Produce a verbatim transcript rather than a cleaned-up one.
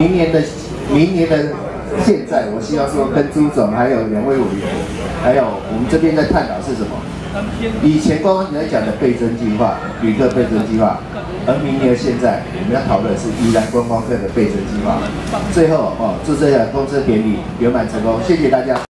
明年的明年的现在，我希望说跟朱总还有两位委员，还有我们这边在探讨是什么？以前观光局在讲的倍增计划、旅客倍增计划，而明年的现在我们要讨论的是宜兰观光客的倍增计划。最后哦，祝这场公车典礼圆满成功，谢谢大家。